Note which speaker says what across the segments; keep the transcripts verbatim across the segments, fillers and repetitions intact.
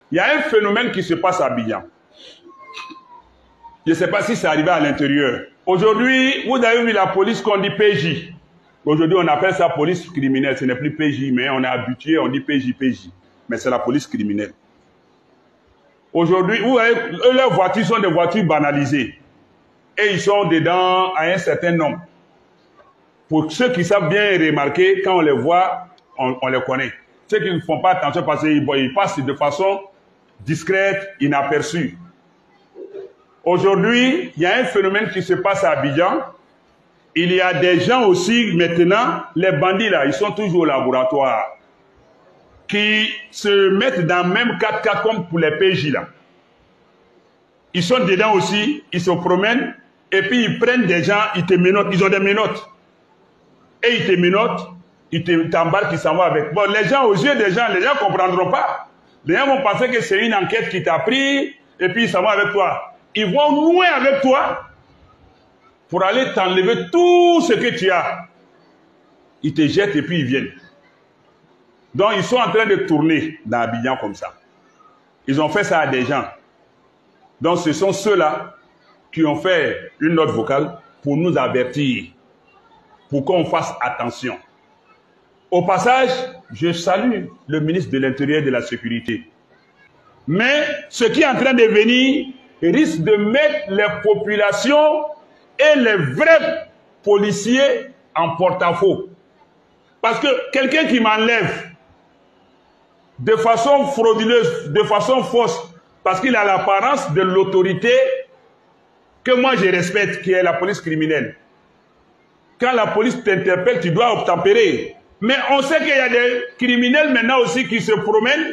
Speaker 1: Il y a un phénomène qui se passe à Abidjan. Je ne sais pas si c'est arrivé à l'intérieur. Aujourd'hui, vous avez vu la police qu'on dit P J. Aujourd'hui, on appelle ça police criminelle. Ce n'est plus P J, mais on est habitué, on dit P J, P J. Mais c'est la police criminelle. Aujourd'hui, vous voyez, leurs voitures sont des voitures banalisées. Et ils sont dedans à un certain nombre. Pour ceux qui savent bien remarquer, quand on les voit, on, on les connaît. Ceux qui ne font pas attention parce qu'ils ils passent de façon discrète, inaperçue. Aujourd'hui, il y a un phénomène qui se passe à Abidjan. Il y a des gens aussi, maintenant, les bandits là, ils sont toujours au laboratoire, qui se mettent dans le même quatre quatre comme pour les P J là. Ils sont dedans aussi, ils se promènent, et puis ils prennent des gens, ils te menottent, ils ont des menottes. Et ils te menottent, ils t'embarquent, ils s'en vont avec. Bon, les gens, aux yeux des gens, les gens ne comprendront pas. Les gens vont penser que c'est une enquête qui t'a pris, et puis ils s'en vont avec toi. Ils vont nouer avec toi pour aller t'enlever tout ce que tu as. Ils te jettent et puis ils viennent. Donc ils sont en train de tourner dans Abidjan comme ça. Ils ont fait ça à des gens. Donc ce sont ceux-là qui ont fait une note vocale pour nous avertir, pour qu'on fasse attention. Au passage, je salue le ministre de l'Intérieur et de la Sécurité. Mais ce qui est en train de venir risque de mettre les populations et les vrais policiers en porte-à-faux. Parce que quelqu'un qui m'enlève de façon frauduleuse, de façon fausse, parce qu'il a l'apparence de l'autorité que moi je respecte, qui est la police criminelle. Quand la police t'interpelle, tu dois obtempérer. Mais on sait qu'il y a des criminels maintenant aussi qui se promènent,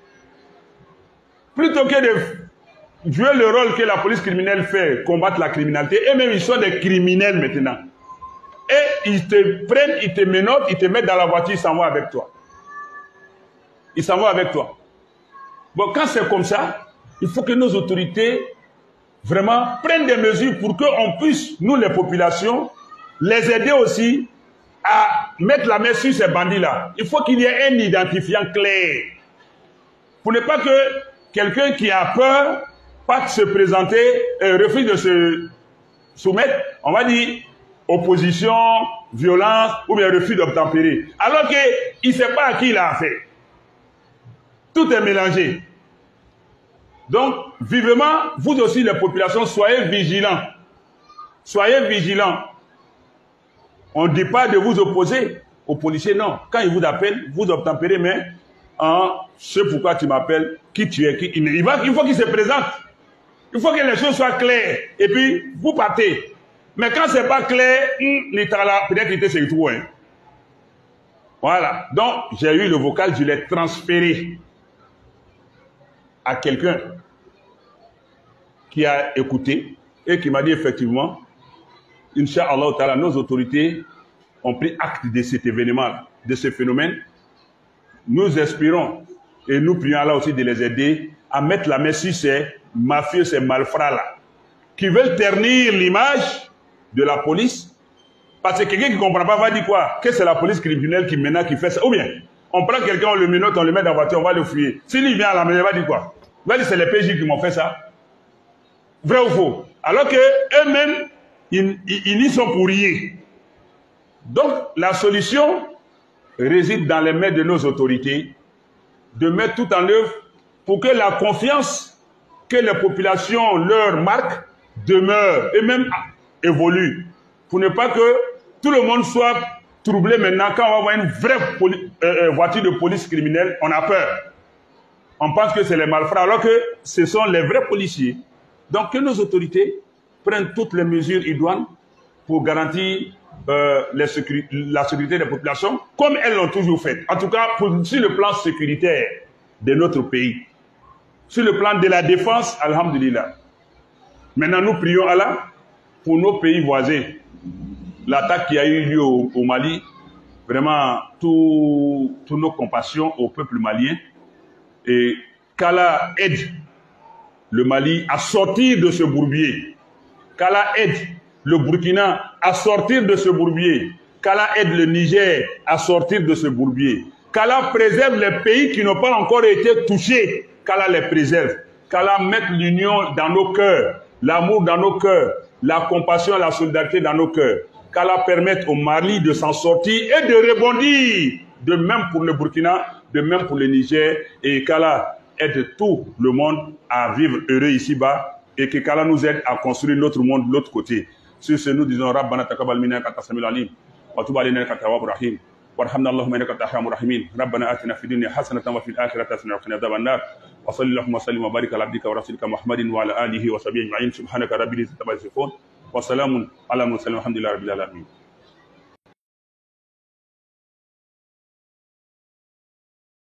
Speaker 1: plutôt que de jouer le rôle que la police criminelle fait, combattre la criminalité, et même ils sont des criminels maintenant. Et ils te prennent, ils te menottent, ils te mettent dans la voiture, ils s'en vont avec toi. Ils s'en vont avec toi. Bon, quand c'est comme ça, il faut que nos autorités vraiment prennent des mesures pour qu'on puisse, nous les populations, les aider aussi à mettre la main sur ces bandits-là. Il faut qu'il y ait un identifiant clair. Pour ne pas que quelqu'un qui a peur, pas de se présenter, euh, refuse de se soumettre, on va dire opposition, violence, ou bien refus d'obtempérer. Alors qu'il ne sait pas à qui il a affaire. Tout est mélangé. Donc, vivement, vous aussi les populations, soyez vigilants. Soyez vigilants. On ne dit pas de vous opposer aux policiers, non. Quand ils vous appellent, vous obtempérez, mais hein, je sais pourquoi tu m'appelles, qui tu es, qui il, il, va, il faut qu'il se présente. Il faut que les choses soient claires. Et puis, vous partez. Mais quand ce n'est pas clair, peut-être qu'il était c'est tout. Hein. Voilà. Donc, j'ai eu le vocal, je l'ai transféré à quelqu'un qui a écouté et qui m'a dit effectivement, Inch'Allah, nos autorités ont pris acte de cet événement, de ce phénomène. Nous espérons et nous prions Allah aussi de les aider à mettre la main sur ces mafieux, ces malfrats-là, qui veulent ternir l'image de la police. Parce que quelqu'un qui ne comprend pas va dire quoi? Que c'est la police criminelle qui menace, qui fait ça. Ou bien, on prend quelqu'un, on le menotte, on le met dans la voiture, on va le fouiller. S'il vient à la maison, il va dire quoi? Il va dire c'est les P J qui m'ont fait ça. Vrai ou faux? Alors qu'eux-mêmes, ils, ils, ils y sont pour rien. Donc, la solution réside dans les mains de nos autorités, de mettre tout en œuvre pour que la confiance que les populations leur marquent demeure et même évolue. Pour ne pas que tout le monde soit troublé maintenant. Quand on va voir une vraie euh, voiture de police criminelle, on a peur. On pense que c'est les malfrats, alors que ce sont les vrais policiers. Donc que nos autorités prennent toutes les mesures idoines pour garantir euh, les sécurité, la sécurité des populations, comme elles l'ont toujours fait. En tout cas, pour, sur le plan sécuritaire de notre pays. Sur le plan de la défense, alhamdulillah. Maintenant, nous prions Allah pour nos pays voisins. L'attaque qui a eu lieu au, au Mali, vraiment, toutes nos compassions au peuple malien. Et qu'Allah aide le Mali à sortir de ce bourbier. Qu'Allah aide le Burkina à sortir de ce bourbier. Qu'Allah aide le Niger à sortir de ce bourbier. Qu'Allah préserve les pays qui n'ont pas encore été touchés qu'Allah les préserve, qu'Allah mette l'union dans nos cœurs, l'amour dans nos cœurs, la compassion et la solidarité dans nos cœurs, qu'Allah permette au Mali de s'en sortir et de rebondir, de même pour le Burkina, de même pour le Niger, et qu'Allah aide tout le monde à vivre heureux ici-bas, et que qu'Allah nous aide à construire notre monde de l'autre côté. Sur ce, nous disons Rabbana taqabbal minna innaka antas samiul alim wa tub alayna innaka tawwabur rahim warhamna Allahumma innaka antal arhamur rahimin. Rabbana atina fid dunya hasanatan wa fil akhirati hasanatan wa qina adhaban nar. Wa sallallahu wa sallim wa barik ala abdika wa rasulika Muhammadin wa ala alihi wa sahbihi ajma'in. Subhanaka rabbil izzati amma yasifun wa salamun ala mursalin walhamdulillahi rabbil alamin.